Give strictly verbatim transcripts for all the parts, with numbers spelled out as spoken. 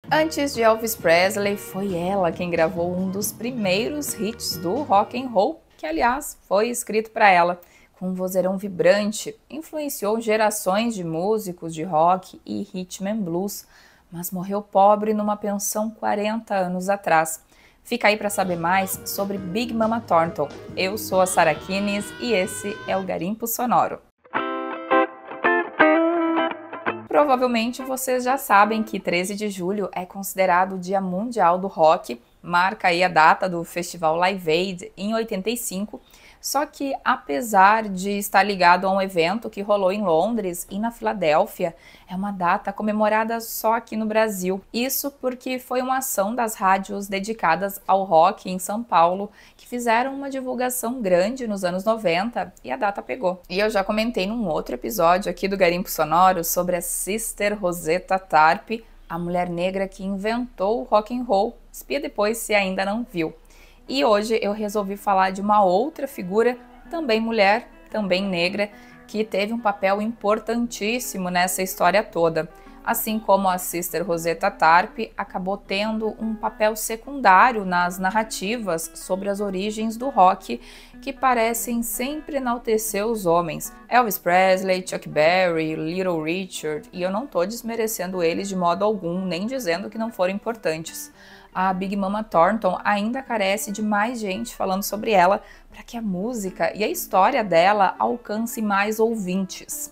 Antes de Elvis Presley, foi ela quem gravou um dos primeiros hits do rock and roll, que aliás foi escrito para ela. Com um vozeirão vibrante, influenciou gerações de músicos de rock e rhythm and blues, mas morreu pobre numa pensão quarenta anos atrás. Fica aí para saber mais sobre Big Mama Thornton. Eu sou a Sara Kines e esse é o Garimpo Sonoro. Provavelmente vocês já sabem que treze de julho é considerado o Dia Mundial do Rock, marca aí a data do Festival Live Aid em oitenta e cinco, só que apesar de estar ligado a um evento que rolou em Londres e na Filadélfia, é uma data comemorada só aqui no Brasil. Isso porque foi uma ação das rádios dedicadas ao rock em São Paulo que fizeram uma divulgação grande nos anos noventa e a data pegou. E eu já comentei num outro episódio aqui do Garimpo Sonoro sobre a Sister Rosetta Tharpe, a mulher negra que inventou o rock and roll. Espia depois se ainda não viu. E hoje eu resolvi falar de uma outra figura, também mulher, também negra, que teve um papel importantíssimo nessa história toda. Assim como a Sister Rosetta Tharpe acabou tendo um papel secundário nas narrativas sobre as origens do rock, que parecem sempre enaltecer os homens. Elvis Presley, Chuck Berry, Little Richard, e eu não estou desmerecendo eles de modo algum, nem dizendo que não foram importantes. A Big Mama Thornton ainda carece de mais gente falando sobre ela para que a música e a história dela alcance mais ouvintes.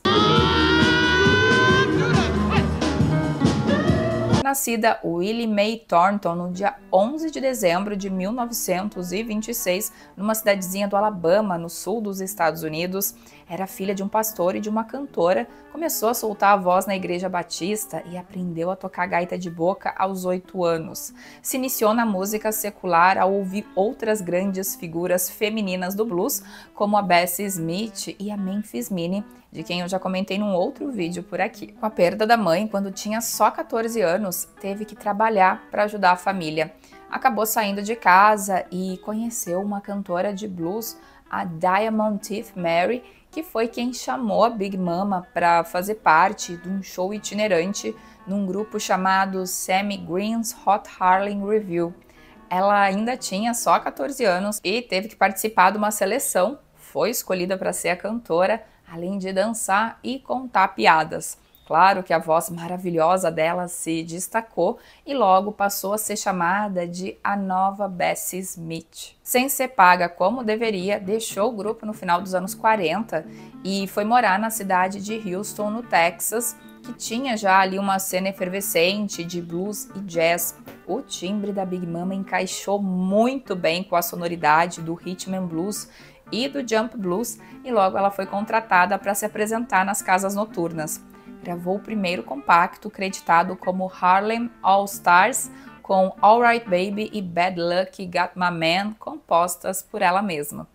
Nascida Willie Mae Thornton no dia onze de dezembro de mil novecentos e vinte e seis, numa cidadezinha do Alabama, no sul dos Estados Unidos, era filha de um pastor e de uma cantora, começou a soltar a voz na igreja batista e aprendeu a tocar gaita de boca aos oito anos. Se iniciou na música secular ao ouvir outras grandes figuras femininas do blues, como a Bessie Smith e a Memphis Minnie, de quem eu já comentei num outro vídeo por aqui. Com a perda da mãe, quando tinha só quatorze anos, teve que trabalhar para ajudar a família. Acabou saindo de casa e conheceu uma cantora de blues, a Diamond Teeth Mary, que foi quem chamou a Big Mama para fazer parte de um show itinerante num grupo chamado Sammy Green's Hot Harlem Revue. Ela ainda tinha só quatorze anos e teve que participar de uma seleção, foi escolhida para ser a cantora, além de dançar e contar piadas. Claro que a voz maravilhosa dela se destacou e logo passou a ser chamada de a nova Bessie Smith. Sem ser paga como deveria, deixou o grupo no final dos anos quarenta e foi morar na cidade de Houston, no Texas, que tinha já ali uma cena efervescente de blues e jazz. O timbre da Big Mama encaixou muito bem com a sonoridade do rhythm and blues e do jump blues, e logo ela foi contratada para se apresentar nas casas noturnas. Gravou o primeiro compacto, creditado como Harlem All Stars, com Alright Baby e Bad Luck Got My Man, compostas por ela mesma.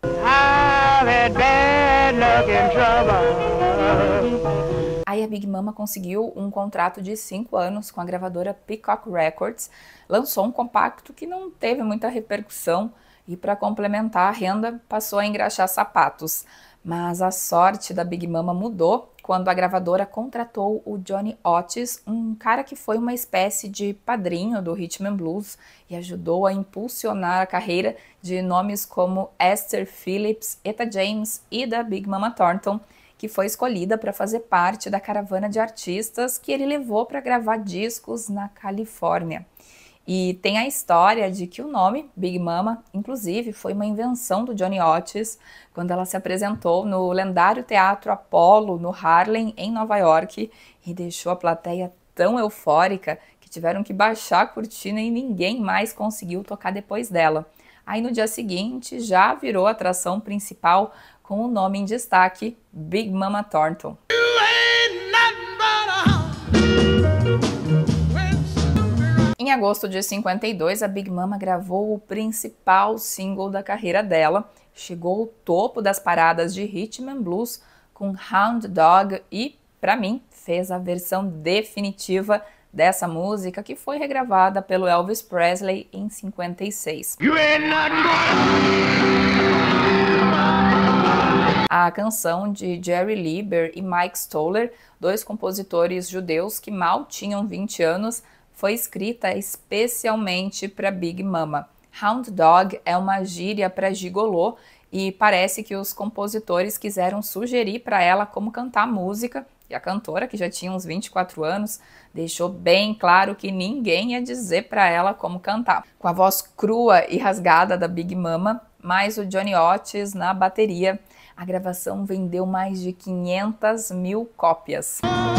Aí a Big Mama conseguiu um contrato de cinco anos com a gravadora Peacock Records, lançou um compacto que não teve muita repercussão, e para complementar a renda passou a engraxar sapatos. Mas a sorte da Big Mama mudou quando a gravadora contratou o Johnny Otis, um cara que foi uma espécie de padrinho do rhythm and blues e ajudou a impulsionar a carreira de nomes como Esther Phillips, Etta James e da Big Mama Thornton, que foi escolhida para fazer parte da caravana de artistas que ele levou para gravar discos na Califórnia. E tem a história de que o nome Big Mama, inclusive, foi uma invenção do Johnny Otis quando ela se apresentou no lendário Teatro Apollo, no Harlem, em Nova York, e deixou a plateia tão eufórica que tiveram que baixar a cortina e ninguém mais conseguiu tocar depois dela. Aí no dia seguinte já virou a atração principal com o nome em destaque, Big Mama Thornton. Em agosto de cinquenta e dois, a Big Mama gravou o principal single da carreira dela, chegou ao topo das paradas de rhythm and blues com Hound Dog e, para mim, fez a versão definitiva dessa música, que foi regravada pelo Elvis Presley em cinquenta e seis. A canção de Jerry Lieber e Mike Stoller, dois compositores judeus que mal tinham vinte anos, foi escrita especialmente para Big Mama. Hound Dog é uma gíria para gigolô e parece que os compositores quiseram sugerir para ela como cantar música, e a cantora, que já tinha uns vinte e quatro anos, deixou bem claro que ninguém ia dizer para ela como cantar. Com a voz crua e rasgada da Big Mama, mais o Johnny Otis na bateria, a gravação vendeu mais de quinhentas mil cópias.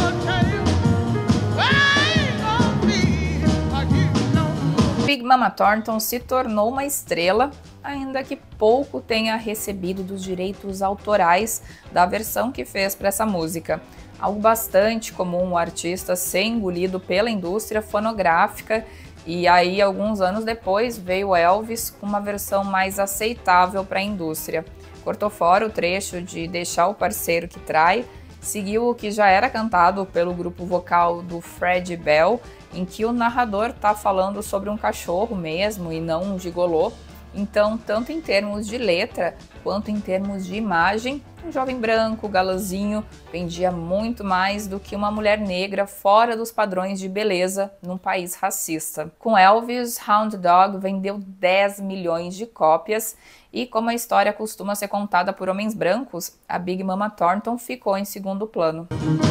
Big Mama Thornton se tornou uma estrela, ainda que pouco tenha recebido dos direitos autorais da versão que fez para essa música. Algo bastante comum o artista ser engolido pela indústria fonográfica, e aí alguns anos depois veio Elvis com uma versão mais aceitável para a indústria. Cortou fora o trecho de Deixar o Parceiro que Trai, seguiu o que já era cantado pelo grupo vocal do Fred Bell, em que o narrador está falando sobre um cachorro mesmo e não um gigolô. Então, tanto em termos de letra quanto em termos de imagem, um jovem branco, galãzinho, vendia muito mais do que uma mulher negra fora dos padrões de beleza num país racista. Com Elvis, Hound Dog vendeu dez milhões de cópias e, como a história costuma ser contada por homens brancos, a Big Mama Thornton ficou em segundo plano.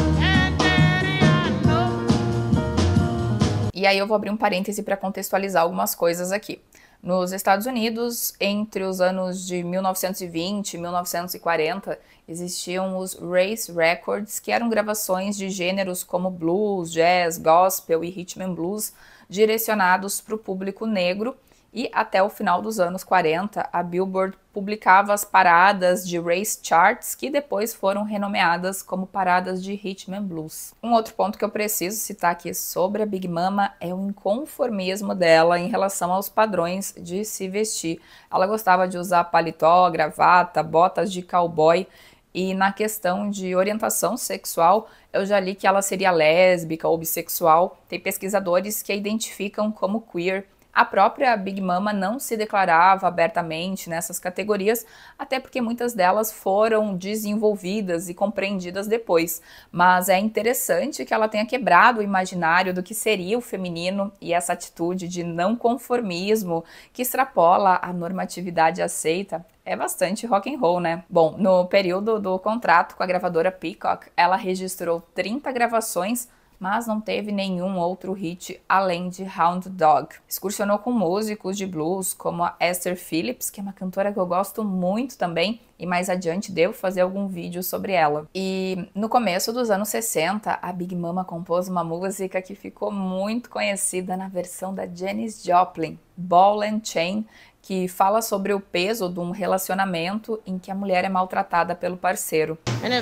E aí eu vou abrir um parêntese para contextualizar algumas coisas aqui. Nos Estados Unidos, entre os anos de mil novecentos e vinte e mil novecentos e quarenta, existiam os Race Records, que eram gravações de gêneros como blues, jazz, gospel e rhythm and blues, direcionados para o público negro. E até o final dos anos quarenta, a Billboard publicava as paradas de race charts, que depois foram renomeadas como paradas de rhythm and blues. Um outro ponto que eu preciso citar aqui sobre a Big Mama é o inconformismo dela em relação aos padrões de se vestir. Ela gostava de usar paletó, gravata, botas de cowboy, e na questão de orientação sexual, eu já li que ela seria lésbica ou bissexual. Tem pesquisadores que a identificam como queer. A própria Big Mama não se declarava abertamente nessas categorias, até porque muitas delas foram desenvolvidas e compreendidas depois. Mas é interessante que ela tenha quebrado o imaginário do que seria o feminino, e essa atitude de não conformismo que extrapola a normatividade aceita é bastante rock and roll, né? Bom, no período do contrato com a gravadora Peacock, ela registrou trinta gravações, mas não teve nenhum outro hit além de Hound Dog. Excursionou com músicos de blues como a Esther Phillips, que é uma cantora que eu gosto muito também, e mais adiante devo fazer algum vídeo sobre ela. E no começo dos anos sessenta, a Big Mama compôs uma música que ficou muito conhecida na versão da Janis Joplin, Ball and Chain, que fala sobre o peso de um relacionamento em que a mulher é maltratada pelo parceiro.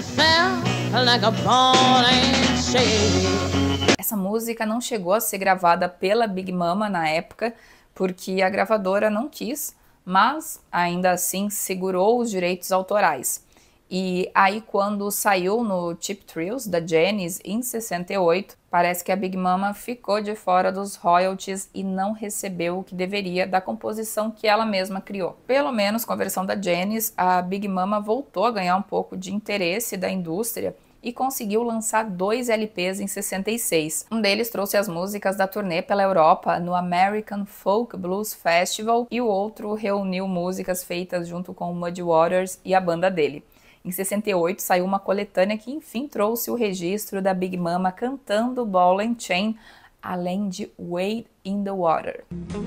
Essa música não chegou a ser gravada pela Big Mama na época, porque a gravadora não quis, mas ainda assim segurou os direitos autorais. E aí, quando saiu no Cheap Thrills da Janis em sessenta e oito, parece que a Big Mama ficou de fora dos royalties e não recebeu o que deveria da composição que ela mesma criou. Pelo menos com a versão da Janis, a Big Mama voltou a ganhar um pouco de interesse da indústria e conseguiu lançar dois L Ps em sessenta e seis. Um deles trouxe as músicas da turnê pela Europa no American Folk Blues Festival, e o outro reuniu músicas feitas junto com o Muddy Waters e a banda dele. Em sessenta e oito saiu uma coletânea que enfim trouxe o registro da Big Mama cantando Ball and Chain, além de Wade in the Water.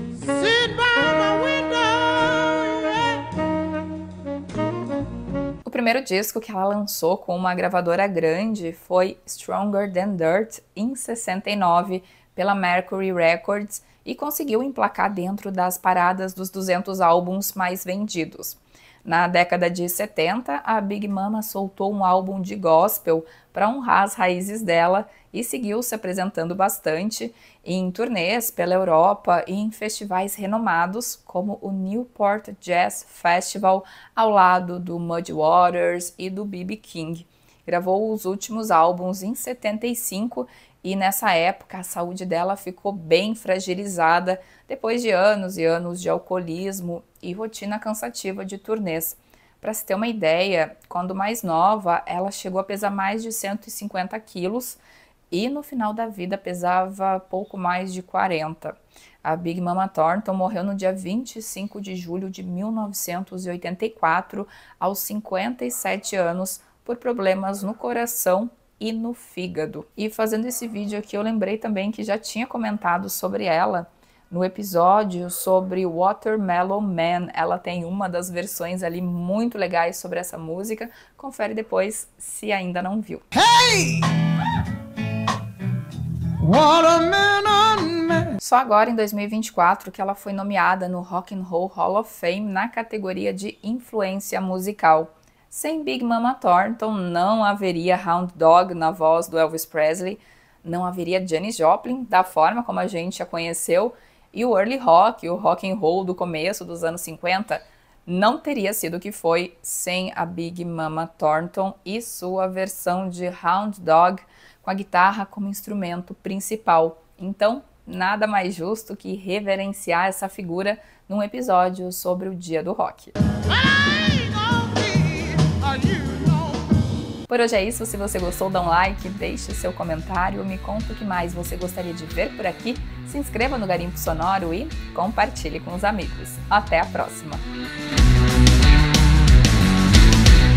O primeiro disco que ela lançou com uma gravadora grande foi Stronger Than Dirt, em sessenta e nove, pela Mercury Records, e conseguiu emplacar dentro das paradas dos duzentos álbuns mais vendidos. Na década de setenta, a Big Mama soltou um álbum de gospel para honrar as raízes dela e seguiu se apresentando bastante em turnês pela Europa e em festivais renomados como o Newport Jazz Festival, ao lado do Muddy Waters e do B B King. Gravou os últimos álbuns em setenta e cinco e nessa época a saúde dela ficou bem fragilizada depois de anos e anos de alcoolismo e rotina cansativa de turnês. Para se ter uma ideia, quando mais nova, ela chegou a pesar mais de cento e cinquenta quilos e no final da vida pesava pouco mais de quarenta. A Big Mama Thornton morreu no dia vinte e cinco de julho de mil novecentos e oitenta e quatro, aos cinquenta e sete anos, por problemas no coração e no fígado. E fazendo esse vídeo aqui, eu lembrei também que já tinha comentado sobre ela no episódio sobre Watermelon Man. Ela tem uma das versões ali muito legais sobre essa música. Confere depois se ainda não viu. Hey! Watermelon Man. Só agora em dois mil e vinte e quatro que ela foi nomeada no Rock and Roll Hall of Fame na categoria de influência musical. Sem Big Mama Thornton não haveria Hound Dog na voz do Elvis Presley, não haveria Janis Joplin da forma como a gente a conheceu, e o early rock, o rock and roll do começo dos anos cinquenta, não teria sido o que foi sem a Big Mama Thornton e sua versão de Hound Dog com a guitarra como instrumento principal. Então, nada mais justo que reverenciar essa figura num episódio sobre o Dia do Rock. Por hoje é isso. Se você gostou, dá um like, deixe seu comentário, me conta o que mais você gostaria de ver por aqui, se inscreva no Garimpo Sonoro e compartilhe com os amigos. Até a próxima!